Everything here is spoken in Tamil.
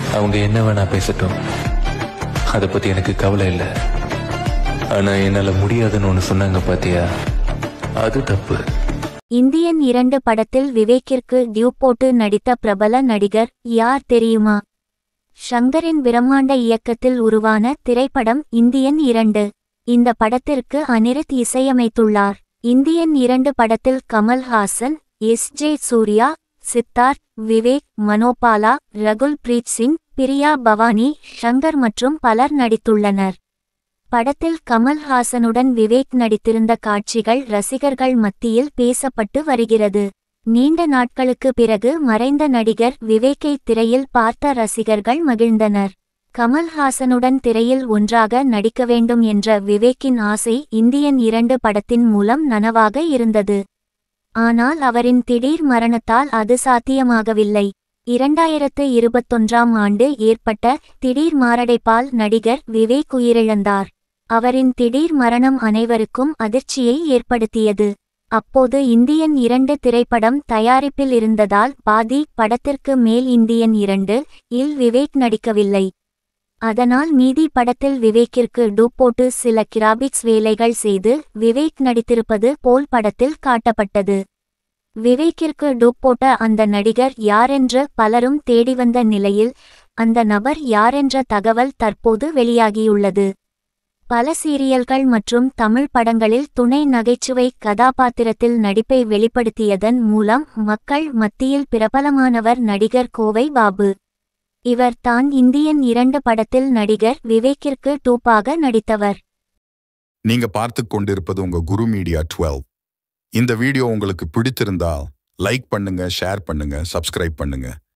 அவங்க என்ன வேணா பேசட்டும், அதை பத்தி எனக்கு கவலை இல்லை. ஆனா என்னால முடியாதுன்னு ஒண்ணு சொன்னாங்க பாத்தியா, அது தப்பு. இந்தியன் 2 படத்தில் விவேக்கிற்கு டியூப் போட்டு நடித்த பிரபல நடிகர் யார் தெரியுமா? ஷங்கரின் பிரம்மாண்ட இயக்கத்தில் உருவான திரைப்படம் இந்தியன் 2. இந்த படத்திற்கு அனிருத் இசையமைத்துள்ளார். இந்தியன் 2 படத்தில் கமல்ஹாசன், எஸ்.ஜே. சூர்யா, சித்தார்த், விவேக், மனோபாலா, ரகுல் பிரீத் சிங், பிரியா பவானி, ஷங்கர் மற்றும் பலர் நடித்துள்ளனர். படத்தில் கமல்ஹாசனுடன் விவேக் நடித்திருந்த காட்சிகள் ரசிகர்கள் மத்தியில் பேசப்பட்டு வருகிறது. நீண்ட நாட்களுக்கு பிறகு மறைந்த நடிகர் விவேக்கை திரையில் பார்த்த ரசிகர்கள் மகிழ்ந்தனர். கமல்ஹாசனுடன் திரையில் ஒன்றாக நடிக்க வேண்டும் என்ற விவேக்கின் ஆசை இந்தியன் 2 படத்தின் மூலம் நனவாக இருந்தது. ஆனால் அவரின் திடீர் மரணத்தால் அது சாத்தியமாகவில்லை. 2021ஆம் ஆண்டு ஏற்பட்ட திடீர் மாரடைப்பால் நடிகர் விவேக் உயிரிழந்தார். அவரின் திடீர் மரணம் அனைவருக்கும் அதிர்ச்சியை ஏற்படுத்தியது. அப்போது இந்தியன் 2 திரைப்படம் தயாரிப்பில் இருந்ததால் பாதி படத்திற்கு மேல் இந்தியன் 2 இல் விவேக் நடிக்கவில்லை. அதனால் மீதி படத்தில் விவேக்கிற்கு டூப் போட்டு சில கிராபிக்ஸ் வேலைகள் செய்து விவேக் நடித்திருப்பது போல் படத்தில் காட்டப்பட்டது. விவேக்கிற்கு டூப் போட்ட அந்த நடிகர் யாரென்று பலரும் தேடிவந்த நிலையில் அந்த நபர் யாரென்ற தகவல் தற்போது வெளியாகியுள்ளது. பல சீரியல்கள் மற்றும் தமிழ் படங்களில் துணை நகைச்சுவை கதாபாத்திரத்தில் நடிப்பை வெளிப்படுத்தியதன் மூலம் மக்கள் மத்தியில் பிரபலமானவர் நடிகர் கோவை பாபு. இவர் தான் இந்தியன் 2 படத்தில் நடிகர் விவேக்கிற்கு டூப்பாக நடித்தவர். நீங்க பார்த்து கொண்டிருப்பது உங்க குரு மீடியா 12. இந்த வீடியோ உங்களுக்கு பிடித்திருந்தால் லைக் பண்ணுங்க, ஷேர் பண்ணுங்க, சப்ஸ்கிரைப் பண்ணுங்க.